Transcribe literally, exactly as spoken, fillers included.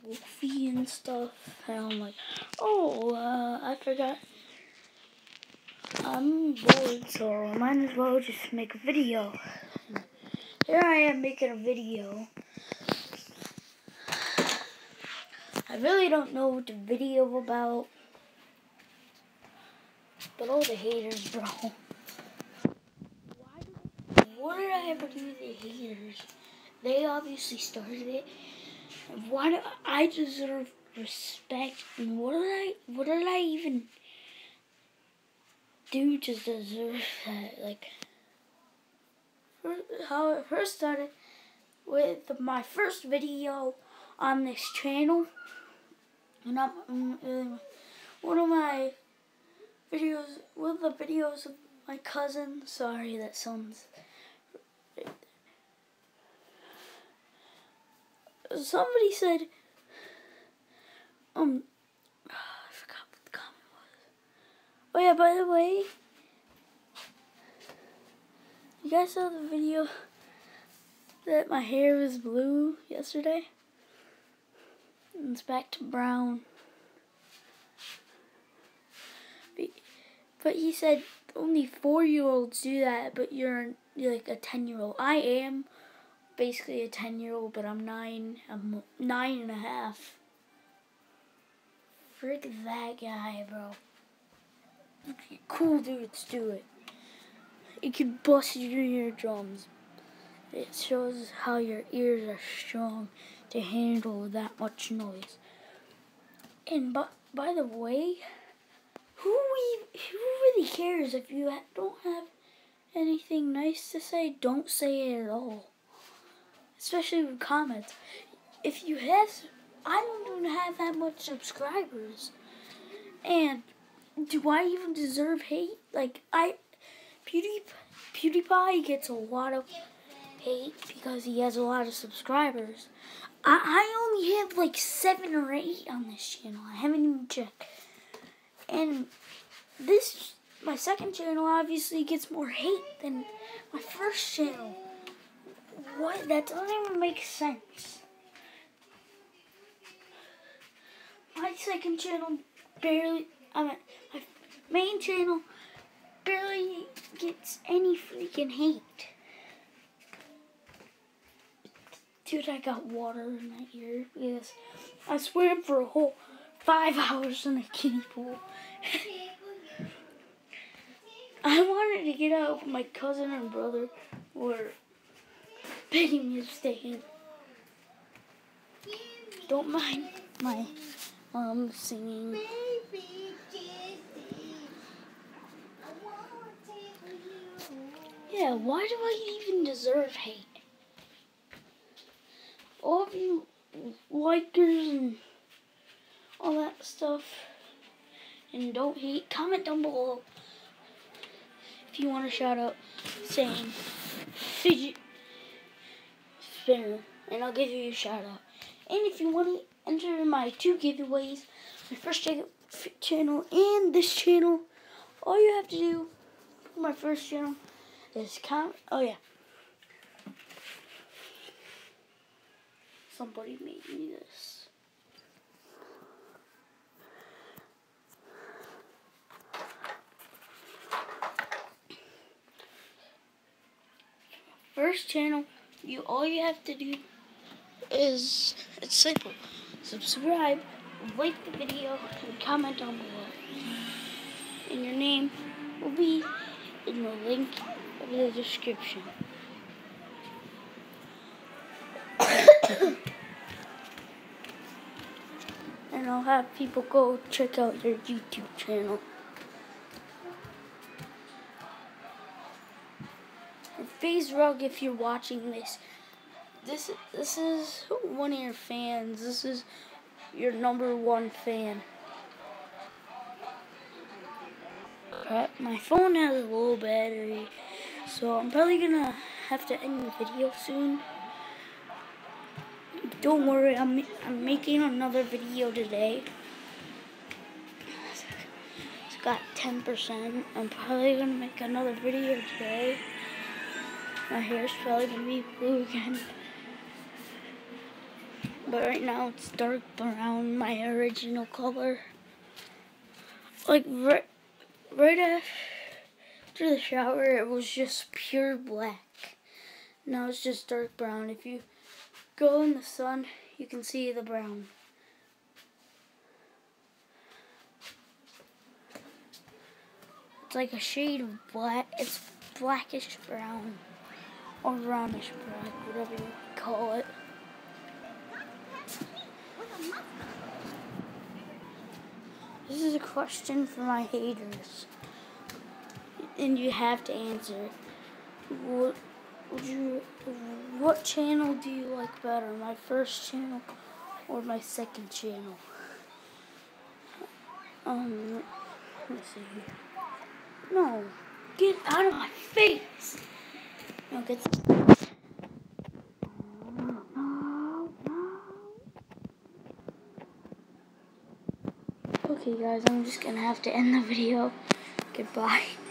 Wolfie and stuff, and I'm like, oh, uh, I forgot. I'm bored, so I might as well just make a video. Here I am making a video. I really don't know what the video about, but all the haters, bro. Why did, what did I ever do to the haters? They obviously started it. Why do I deserve respect? And what did I? What did I even do to deserve that? Like, how it first started with my first video on this channel, and I'm um, one of my videos, one of the videos of my cousin. Sorry, that sounds. Somebody said, um, oh, I forgot what the comment was. Oh yeah, by the way, you guys saw the video that my hair was blue yesterday? And it's back to brown. But he said only four-year-olds do that, but you're, you're like a ten-year-old. I am basically a ten-year-old, but I'm nine. I'm nine and a half. Frick that guy, bro. Cool dudes do it. It could bust your eardrums. It shows how your ears are strong to handle that much noise. And by, by the way, who we, who really cares if you don't have anything nice to say? Don't say it at all. Especially with comments. If you have, I don't even have that much subscribers. And do I even deserve hate? Like, I, Pewdie, PewDiePie gets a lot of hate because he has a lot of subscribers. I, I only have like seven or eight on this channel. I haven't even checked. And this, my second channel obviously gets more hate than my first channel. What? That doesn't even make sense. My second channel barely, I mean, my main channel barely gets any freaking hate. Dude, I got water in my ear because I swam for a whole five hours in a kiddie pool. I wanted to get out, but my cousin and brother were begging me to stay in. Don't mind my mom singing. Yeah, why do I even deserve hate? All of you likers and all that stuff, and don't hate, comment down below if you want a shout out saying fidget spinner, and I'll give you a shout out. And if you want to enter my two giveaways, my first channel and this channel, all you have to do for my first channel is comment. Oh yeah. Somebody made me this. First channel, you all you have to do is, it's simple. Subscribe, like the video, and comment down below. And your name will be in the link of the description. And I'll have people go check out your YouTube channel. And FaZe Rug, if you're watching this, this this is one of your fans. This is your number one fan. Crap, my phone has a low battery, so I'm probably gonna have to end the video soon. Don't worry, I'm, I'm making another video today. It's got ten percent. I'm probably going to make another video today. My hair's probably going to be blue again. But right now it's dark brown, my original color. Like right, right after the shower, it was just pure black. Now it's just dark brown. If you go in the sun, you can see the brown. It's like a shade of black. It's blackish brown or brownish black, whatever you call it. This is a question for my haters, and you have to answer. What would you? What channel do you like better, my first channel or my second channel? Um, let's see. No, get out of my face! No, get. Okay, guys, I'm just gonna have to end the video. Goodbye.